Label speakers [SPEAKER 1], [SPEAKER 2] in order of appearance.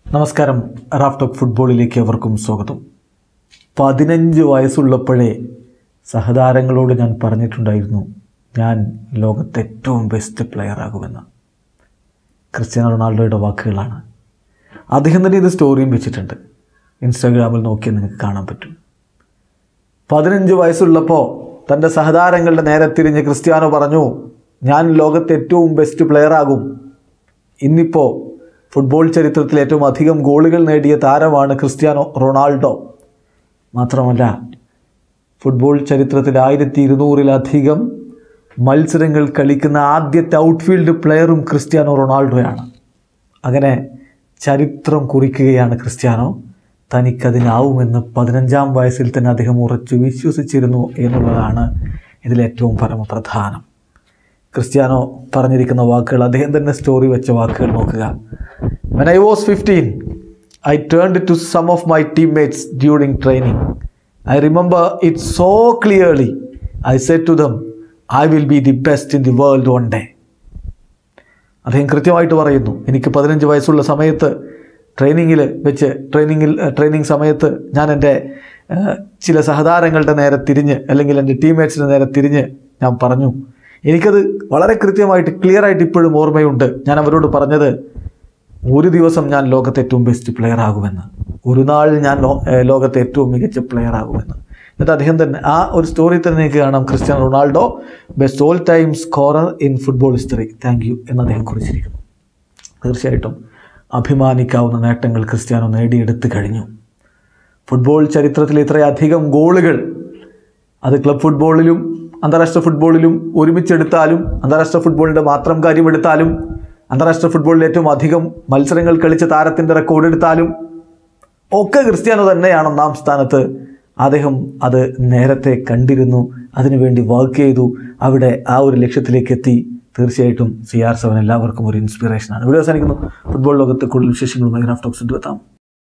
[SPEAKER 1] നമസ്കാരം. Raf talk ഫുട്ബോളിലേക്ക് അവർക്കും സ്വാഗതം. 15 വയസ്സുള്ളപ്പോഴേ സഹതാരങ്ങളോട് ഞാൻ പറഞ്ഞിട്ടുണ്ടായിരുന്നു ഞാൻ ലോകത്തെ ഏറ്റവും ബെസ്റ്റ് പ്ലെയർ ആകുമെന്ന്. ക്രിസ്ത്യാനോ റൊണാൾഡോയുടെ വാക്കുകളാണ്. അദ്ദേഹം തന്നെ ഇത് സ്റ്റോറിയും വെച്ചിട്ടുണ്ട്. ഇൻസ്റ്റാഗ്രാമിൽ നോക്കിയാൽ നിങ്ങൾക്ക് കാണാൻ പറ്റും. 15 വയസ്സുള്ളപ്പോൾ തൻ്റെ സഹതാരങ്ങളുടെ നേരെ തിരിഞ്ഞ് ക്രിസ്ത്യാനോ പറഞ്ഞു ഞാൻ ലോകത്തെ ഏറ്റവും ബെസ്റ്റ് പ്ലെയർ ആകും. ഇന്നിപ്പോൾ ഫുട്ബോൾ ചരിത്രത്തിൽ ഏറ്റവും അധികം ഗോളുകൾ നേടിയ താരമാണ് ക്രിസ്ത്യാനോ റൊണാൾഡോ. മാത്രമല്ല ഫുട്ബോൾ ചരിത്രത്തിൽ 1200-ലധികം മത്സരങ്ങൾ കളിക്കുന്ന ആദ്യത്തെ ഔട്ട്ഫീൽഡ് പ്ലെയറും ക്രിസ്ത്യാനോ റൊണാൾഡോയാണ്. അങ്ങനെ ചരിത്രം കുറിക്കുകയാണ് ക്രിസ്ത്യാനോ. തനിക്കതിനാവുമെന്ന് 15-ാം വയസ്സിൽ തന്നെ അദ്ദേഹം ഉറച്ചു വിശ്വസിച്ചിരുന്നു എന്നുള്ളതാണ് ഇതിലേറ്റവും പരമപ്രധാനം. ക്രിസ്ത്യാനോ പറഞ്ഞിരിക്കുന്ന വാക്കുകൾ, അദ്ദേഹം തന്നെ സ്റ്റോറി വെച്ച വാക്കുകൾ നോക്കുക. When I was 15, I turned to some of my teammates during training. I remember it so clearly. I said to them, I will be the best in the world one day. അദ്ദേഹം കൃത്യമായിട്ട് പറയുന്നു, എനിക്ക് 15 വയസ്സുള്ള സമയത്ത് training സമയത്ത് ഞാൻ എൻ്റെ ചില സഹതാരങ്ങളുടെ നേരെ തിരിഞ്ഞ് അല്ലെങ്കിൽ എൻ്റെ ടീംമേറ്റ്സിൻ്റെ നേരെ തിരിഞ്ഞ് ഞാൻ പറഞ്ഞു. എനിക്കത് വളരെ കൃത്യമായിട്ട് ക്ലിയറായിട്ട് ഇപ്പോഴും ഓർമ്മയുണ്ട്. ഞാൻ അവരോട് പറഞ്ഞത് ഒരു ദിവസം ഞാൻ ലോകത്തെ ഏറ്റവും ബെസ്റ്റ് പ്ലെയർ ആകുമെന്ന്, ഒരു നാൾ ഞാൻ ലോകത്തെ ഏറ്റവും മികച്ച പ്ലെയർ ആകുമെന്ന്. എന്നിട്ട് അദ്ദേഹം തന്നെ ആ ഒരു സ്റ്റോറി തന്നെ കാണാം. Cristiano Ronaldo best all time scorer in football history, thank you എന്ന് അദ്ദേഹം കുറിച്ചിരിക്കുന്നു. തീർച്ചയായിട്ടും അഭിമാനിക്കാവുന്ന നേട്ടങ്ങൾ ക്രിസ്ത്യാനോ നേടിയെടുത്ത് കഴിഞ്ഞു. ഫുട്ബോൾ ചരിത്രത്തിൽ ഇത്രയധികം ഗോളുകൾ അത് ക്ലബ് ഫുട്ബോളിലും അന്താരാഷ്ട്ര ഫുട്ബോളിലും ഒരുമിച്ചെടുത്താലും, അന്താരാഷ്ട്ര ഫുട്ബോളിൻ്റെ മാത്രം കാര്യമെടുത്താലും, അന്താരാഷ്ട്ര ഫുട്ബോളിൽ ഏറ്റവും അധികം മത്സരങ്ങൾ കളിച്ച താരത്തിൻ്റെ റെക്കോർഡ് എടുത്താലും ഒക്കെ ക്രിസ്ത്യാനോ തന്നെയാണ് ഒന്നാം സ്ഥാനത്ത്. അദ്ദേഹം അത് നേരത്തെ കണ്ടിരുന്നു, അതിനുവേണ്ടി വർക്ക് ചെയ്തു, അവിടെ ആ ഒരു ലക്ഷ്യത്തിലേക്ക് എത്തി. തീർച്ചയായിട്ടും CR7 എല്ലാവർക്കും ഒരു ഇൻസ്പിറേഷനാണ്. വീഡിയോ അവസാനിക്കുന്നു. ഫുട്ബോൾ ലോകത്തെ കൂടുതൽ വിശേഷങ്ങളുമായി റാഫ് ടോക്സിൽ എത്താം.